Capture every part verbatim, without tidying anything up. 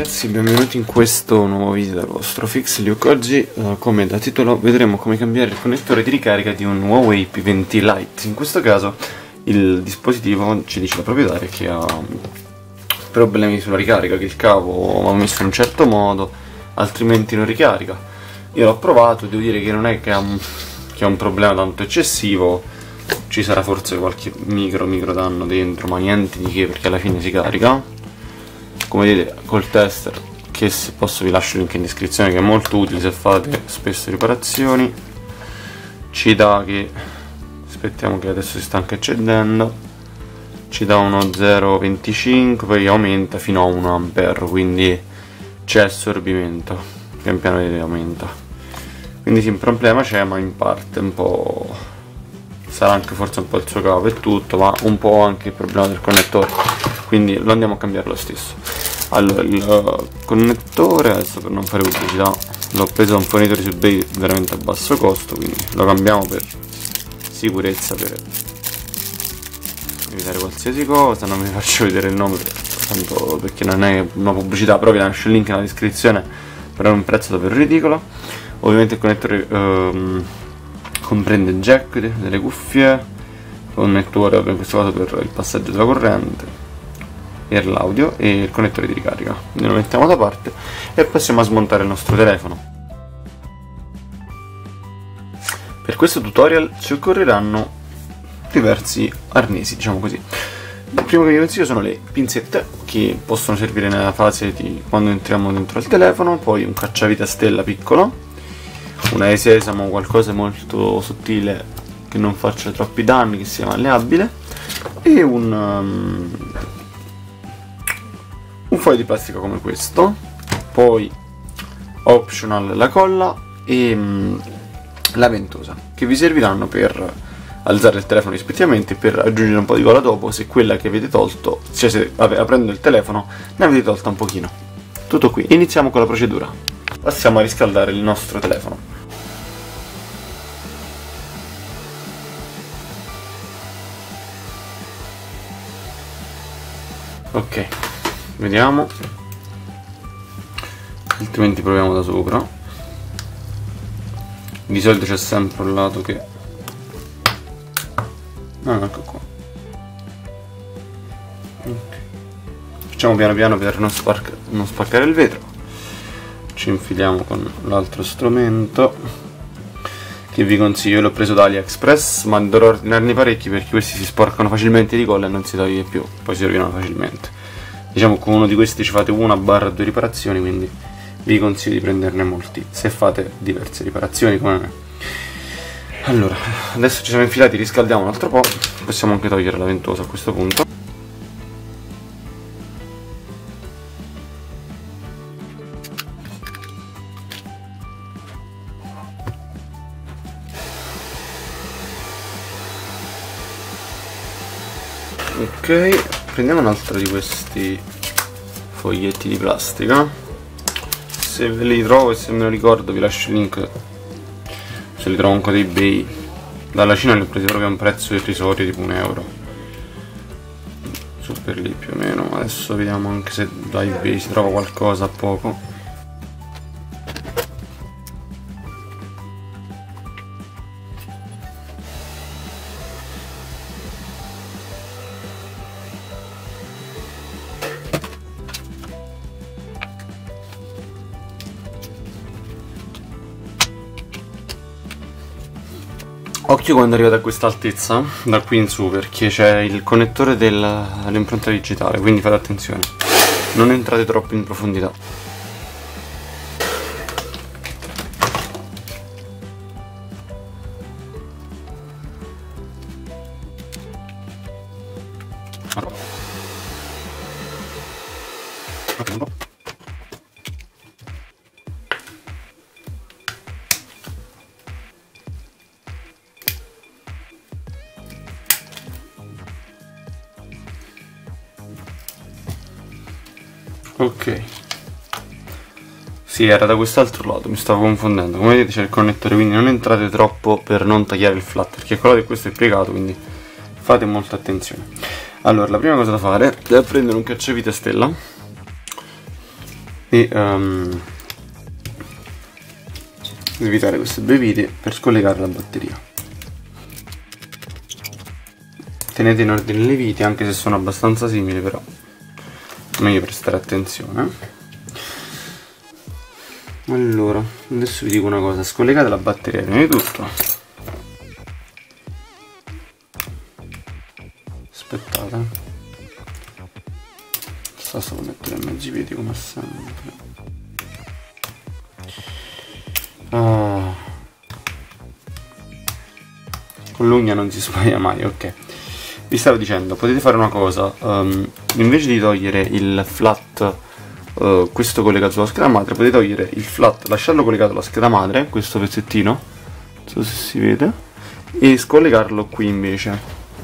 ragazzi, benvenuti in questo nuovo video del vostro FixLuke. Oggi, uh, come da titolo, vedremo come cambiare il connettore di ricarica di un Huawei P venti Lite. In questo caso il dispositivo, ci dice la proprietaria, che ha problemi sulla ricarica, che il cavo va messo in un certo modo, altrimenti non ricarica. Io l'ho provato, devo dire che non è che ha un, che ha un problema tanto eccessivo, ci sarà forse qualche micro micro danno dentro, ma niente di che, perché alla fine si carica. Come vedete col tester, che se posso vi lascio il link in descrizione, che è molto utile se fate spesso riparazioni, ci dà che, aspettiamo che adesso si sta anche accendendo, ci dà uno zero virgola venticinque, poi aumenta fino a uno ampere, quindi c'è assorbimento, pian piano vedete aumenta, quindi sì, un problema c'è, ma in parte un po', sarà anche forse un po' il suo cavo e tutto, ma un po' anche il problema del connettore, quindi lo andiamo a cambiare lo stesso. Allora, il connettore, adesso per non fare pubblicità, l'ho preso da un fornitore su eBay veramente a basso costo, quindi lo cambiamo per sicurezza, per evitare qualsiasi cosa. Non vi faccio vedere il nome tanto perché non è una pubblicità, però vi lascio il link nella descrizione, però è un prezzo davvero ridicolo. Ovviamente il connettore ehm, comprende jack delle cuffie, connettore in questo caso per il passaggio della corrente, per l'audio, e il connettore di ricarica. Quindi lo mettiamo da parte e passiamo a smontare il nostro telefono. Per questo tutorial ci occorreranno diversi arnesi, diciamo così. Il primo che vi consiglio sono le pinzette, che possono servire nella fase di quando entriamo dentro il telefono, poi un cacciavite a stella piccolo, una di sesamo, qualcosa molto sottile che non faccia troppi danni, che sia malleabile, e un um, un foglio di plastica come questo, poi optional la colla e mh, la ventosa, che vi serviranno per alzare il telefono rispettivamente, per aggiungere un po' di colla dopo se quella che avete tolto, cioè se aprendo il telefono ne avete tolta un pochino. Tutto qui, iniziamo con la procedura. Passiamo a riscaldare il nostro telefono. Ok, vediamo, altrimenti proviamo da sopra. Di solito c'è sempre un lato che, ah, ecco qua. Okay. Facciamo piano piano per non, non spaccare il vetro. Ci infiliamo con l'altro strumento, che vi consiglio. Io l'ho preso da AliExpress, ma dovrò ordinarne parecchi perché questi si sporcano facilmente di colla e non si toglie più, poi si rovinano facilmente. Diciamo che con uno di questi ci fate una barra due riparazioni, quindi vi consiglio di prenderne molti se fate diverse riparazioni come me. Allora, adesso ci siamo infilati, riscaldiamo un altro po', possiamo anche togliere la ventosa a questo punto. Ok, prendiamo un altro di questi foglietti di plastica, se ve li trovo e se me lo ricordo vi lascio il link, se li trovo ancora da eBay. Dalla Cina li ho presi proprio a un prezzo irrisorio, tipo un euro, su per lì più o meno. Adesso vediamo anche se da eBay si trova qualcosa a poco. Occhio quando arrivate a questa altezza, da qui in su, perché c'è il connettore dell'impronta digitale, quindi fate attenzione, non entrate troppo in profondità. Ok, sì, era da quest'altro lato, mi stavo confondendo. Come vedete c'è il connettore, quindi non entrate troppo per non tagliare il flat, perché quello di questo è piegato, quindi fate molta attenzione. Allora, la prima cosa da fare è prendere un cacciavite a stella, e um, svitare queste due viti per scollegare la batteria. Tenete in ordine le viti, anche se sono abbastanza simili, però meglio prestare attenzione. Allora, adesso vi dico una cosa: scollegate la batteria prima di tutto. Aspettate, sto solo a mettere in mezzo i piedi come sempre. Ah. Con l'ugna non si sbaglia mai, ok. Vi stavo dicendo, potete fare una cosa, um, invece di togliere il flat, uh, questo collegato sulla scheda madre, potete togliere il flat, lasciarlo collegato alla scheda madre, questo pezzettino, non so se si vede, e scollegarlo qui invece.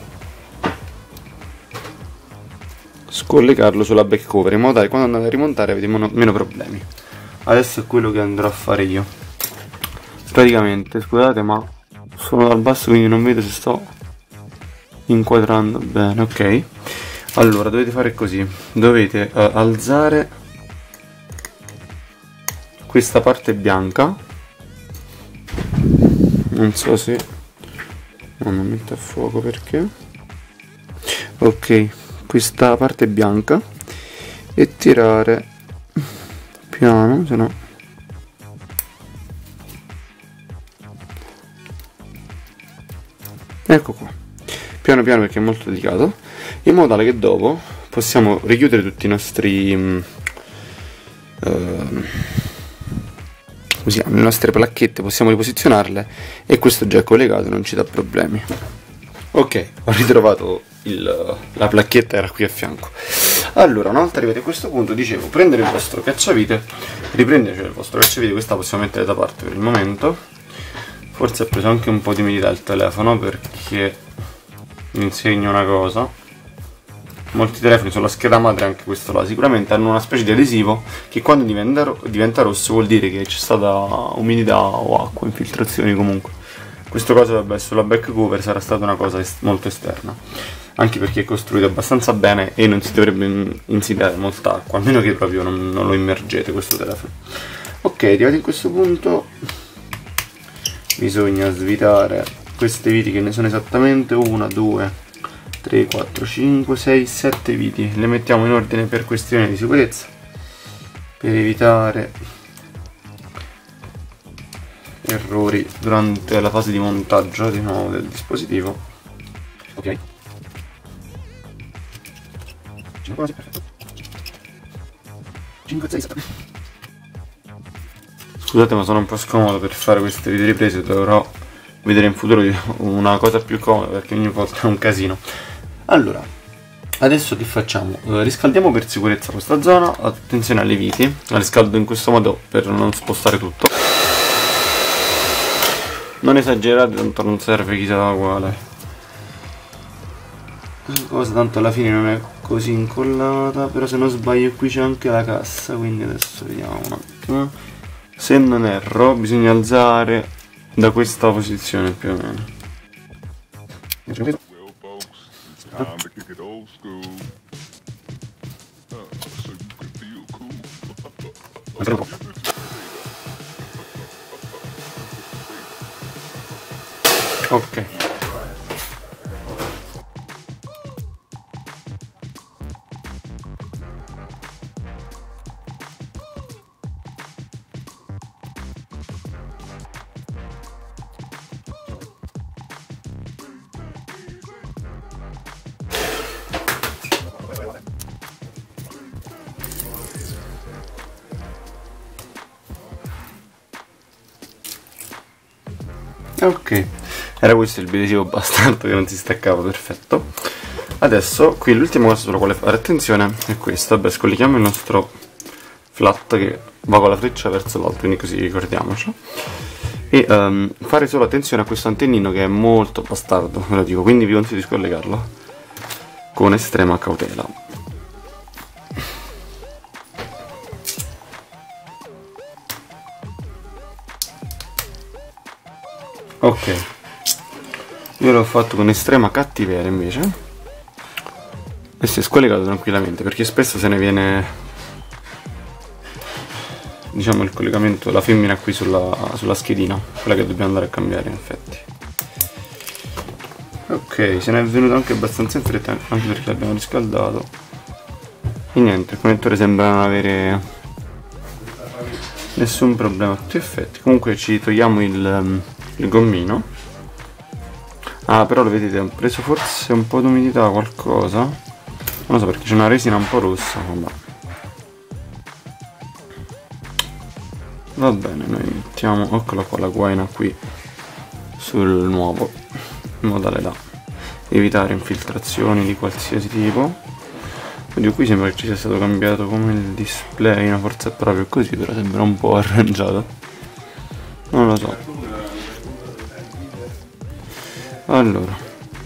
Scollegarlo sulla back cover, in modo tale che quando andate a rimontare avete meno, meno problemi. Adesso è quello che andrò a fare io. Praticamente, scusate ma sono dal basso quindi non vedo se sto inquadrando bene, ok. Allora dovete fare così, dovete uh, alzare questa parte bianca, non so se no, non mette a fuoco perché, ok, questa parte bianca, e tirare piano, se no ecco qua, piano piano perché è molto delicato, in modo tale che dopo possiamo richiudere tutti i nostri um, uh, così, le nostre placchette, possiamo riposizionarle e questo già è collegato, non ci dà problemi. Ok, ho ritrovato il, la placchetta, era qui a fianco. Allora, una volta arrivati a questo punto, dicevo, prendere il vostro cacciavite, riprendere il vostro cacciavite, questa possiamo mettere da parte per il momento. Forse ho preso anche un po' di umidità il telefono, perché vi insegno una cosa: molti telefoni sulla scheda madre, anche questo là, sicuramente hanno una specie di adesivo che quando diventa, ro diventa rosso vuol dire che c'è stata umidità o acqua, infiltrazioni comunque. Questo caso, vabbè, sulla back cover sarà stata una cosa est molto esterna, anche perché è costruito abbastanza bene e non si dovrebbe insidiare molta acqua, a meno che proprio non, non lo immergete questo telefono. Ok, arrivati a questo punto bisogna svitare queste viti, che ne sono esattamente una, due, tre, quattro, cinque, sei, sette viti. Le mettiamo in ordine per questione di sicurezza, per evitare errori durante la fase di montaggio di nuovo del dispositivo. Ok, perfetto. cinque, sei, sette. Scusate ma sono un po' scomodo per fare queste video riprese, dovrò vedere in futuro una cosa più comoda perché ogni volta è un casino. Allora, adesso che facciamo? Uh, riscaldiamo per sicurezza questa zona, attenzione alle viti, la riscaldo in questo modo per non spostare tutto. Non esagerate, tanto non serve chissà quale cosa, tanto alla fine non è così incollata, però se non sbaglio qui c'è anche la cassa, quindi adesso vediamo un attimo. Se non erro bisogna alzare da questa posizione più o meno. Ok. Ok, era questo il biodesivo bastardo che non si staccava, perfetto. Adesso qui l'ultima cosa sulla quale fare attenzione è questa. Beh, scolleghiamo il nostro flat che va con la freccia verso l'alto, quindi così ricordiamoci. E um, fare solo attenzione a questo antennino che è molto bastardo, ve lo dico, quindi vi consiglio di scollegarlo con estrema cautela. Ok, io l'ho fatto con estrema cattiveria invece e si è scollegato tranquillamente, perché spesso se ne viene diciamo il collegamento, la femmina qui sulla, sulla schedina, quella che dobbiamo andare a cambiare in effetti. Ok, se ne è venuto anche abbastanza in fretta, anche perché l'abbiamo riscaldato. E niente, il connettore sembra non avere nessun problema a tutti gli effetti. Comunque ci togliamo il, il gommino. Ah, però lo vedete, ho preso forse un po' d'umidità, qualcosa. Non lo so, perché c'è una resina un po' rossa. Vabbè. Va bene, noi mettiamo, eccola qua, la guaina qui sul nuovo, in modo tale da evitare infiltrazioni di qualsiasi tipo. Oddio, qui sembra che ci sia stato cambiato come il display, no, forse è proprio così, però sembra un po' arrangiato. Non lo so. Allora.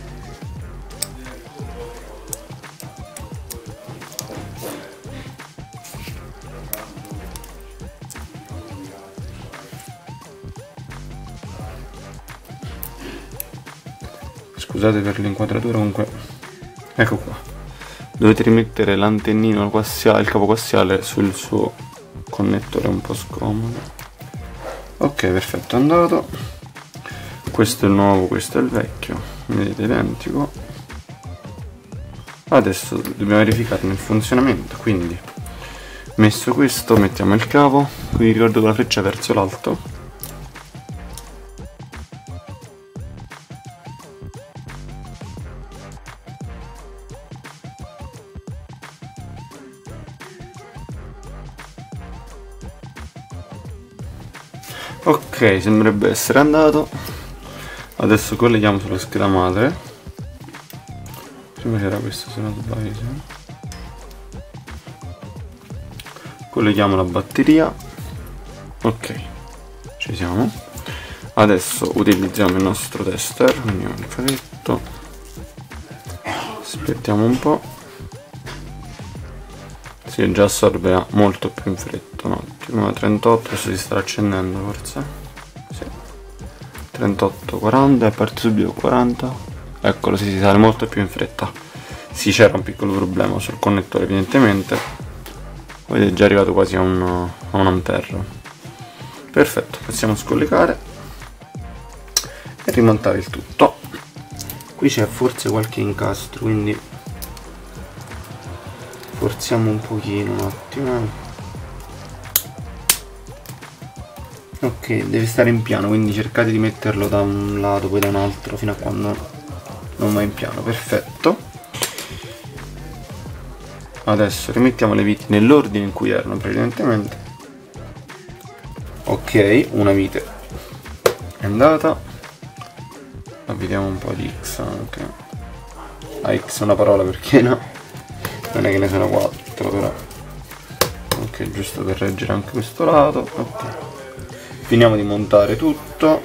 Scusate per l'inquadratura, comunque ecco qua, dovete rimettere l'antennino coassiale, il capo coassiale sul suo connettore un po' scomodo. Ok, perfetto, è andato. Questo è il nuovo, questo è il vecchio, vedete, identico. Adesso dobbiamo verificarne il funzionamento, quindi messo questo mettiamo il cavo, qui ricordo con la freccia verso l'alto. Ok, sembrerebbe essere andato. Adesso colleghiamo sulla scheda madre. Prima c'era questo, se non sbaglio. Colleghiamo la batteria. Ok, ci siamo. Adesso utilizziamo il nostro tester, quindi un faretto. Aspettiamo un po'. Si, già assorbe molto più in fretta. Un attimo, trentotto, adesso si sta accendendo forse. Sì. trentotto, quaranta, e parte subito quaranta. Eccolo, si, si sale molto più in fretta. Sì, c'era un piccolo problema sul connettore evidentemente. Vedete, è già arrivato quasi a un, a un ampere. Perfetto, possiamo scollegare e rimontare il tutto. Qui c'è forse qualche incastro, quindi forziamo un pochino, un attimo. Ok, deve stare in piano, quindi cercate di metterlo da un lato, poi da un altro, fino a quando non va in piano. Perfetto. Adesso rimettiamo le viti nell'ordine in cui erano precedentemente. Ok, una vite è andata. Ma vediamo un po' di X anche. Ah, X è una parola, perché no? Non è che ne sono quattro, però. Ok, giusto per reggere anche questo lato. Ok. Finiamo di montare tutto.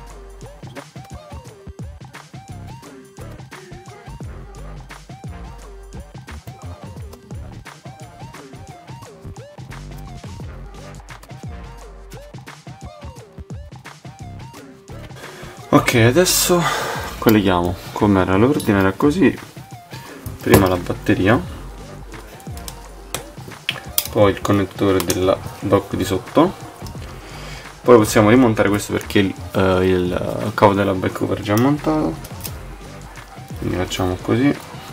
Ok, adesso colleghiamo, come era l'ordine, era così. Prima la batteria, poi il connettore della dock di sotto. Poi possiamo rimontare questo perché il, uh, il cavo della back cover è già montato, quindi facciamo così.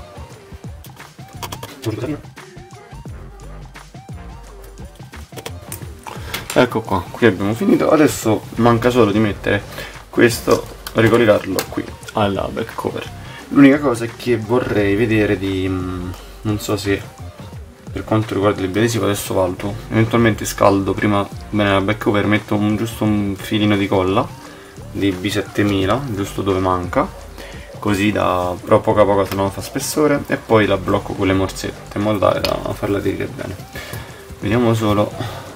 Ecco qua, qui abbiamo finito. Adesso manca solo di mettere questo, ricollegarlo qui alla back cover. L'unica cosa è che vorrei vedere di, mh, non so se per quanto riguarda il biadesivo, adesso valuto, eventualmente scaldo prima bene la back cover, metto un, giusto un filino di colla di B settemila giusto dove manca, così da, però poco a poco se no fa spessore, e poi la blocco con le morsette in modo tale da farla aderire bene. Vediamo solo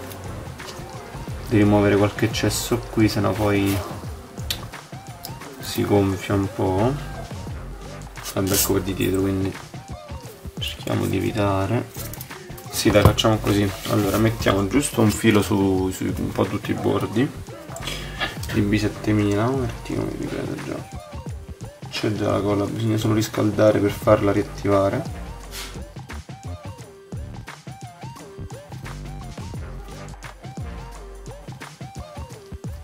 di rimuovere qualche eccesso qui, se no poi si gonfia un po' la back cover di dietro, quindi cerchiamo di evitare. Sì, dai, facciamo così. Allora mettiamo giusto un filo su, su un po' tutti i bordi di B settemila, un attimo, mi prendo già, c'è già la colla, bisogna solo riscaldare per farla riattivare.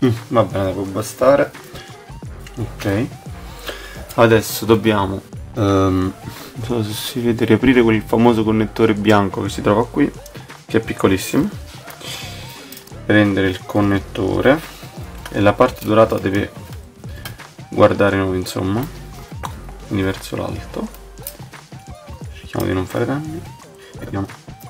mm, va bene, può bastare. Ok, adesso dobbiamo um, non so se si vede, riaprire quel famoso connettore bianco che si trova qui, che è piccolissimo, prendere il connettore e la parte dorata deve guardare noi, insomma, quindi verso l'alto. Cerchiamo di non fare danni e abbiamo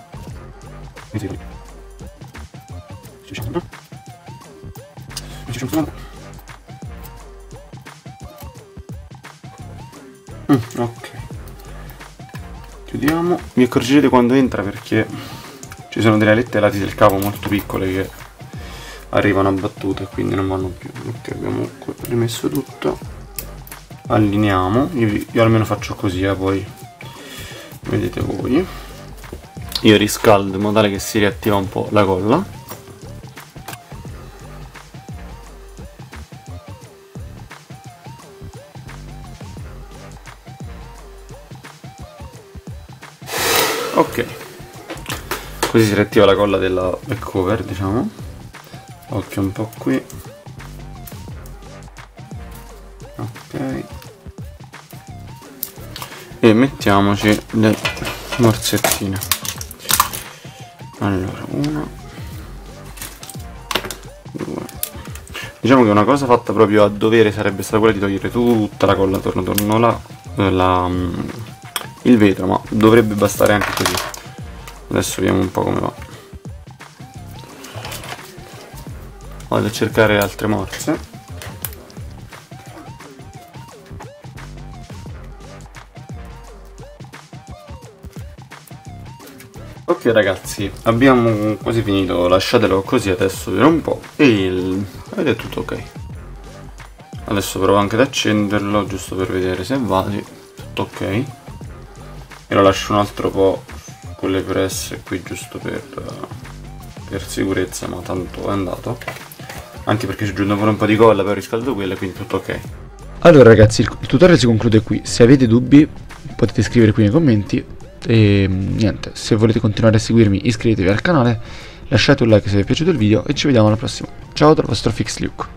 mm, ok, chiudiamo. Vi accorgerete quando entra perché ci sono delle alette ai lati del cavo molto piccole che arrivano a battuta e quindi non vanno più. Ok, abbiamo rimesso tutto, allineiamo. Io, io almeno faccio così, eh, poi vedete voi. Io riscaldo in modo tale che si riattiva un po' la colla. Ok, così si riattiva la colla della back cover, diciamo. Occhio un po' qui. Ok, e mettiamoci le morsettine. Allora, una, due. Diciamo che una cosa fatta proprio a dovere sarebbe stata quella di togliere tutta la colla attorno attorno la, la, il vetro, ma dovrebbe bastare anche così. Adesso vediamo un po' come va. Vado a cercare altre morse. Ok ragazzi, abbiamo quasi finito, lasciatelo così adesso per un po' e il... ed è tutto ok. Adesso provo anche ad accenderlo giusto per vedere se va, sì, tutto ok. E lo lascio un altro po' con le presse qui giusto per, per sicurezza, ma tanto è andato. Anche perché ci aggiungo ancora un po' di colla, poi riscaldo quella, quindi tutto ok. Allora ragazzi, il, il tutorial si conclude qui. Se avete dubbi potete scrivere qui nei commenti. E niente, se volete continuare a seguirmi iscrivetevi al canale, lasciate un like se vi è piaciuto il video e ci vediamo alla prossima. Ciao dal vostro Fix Luke.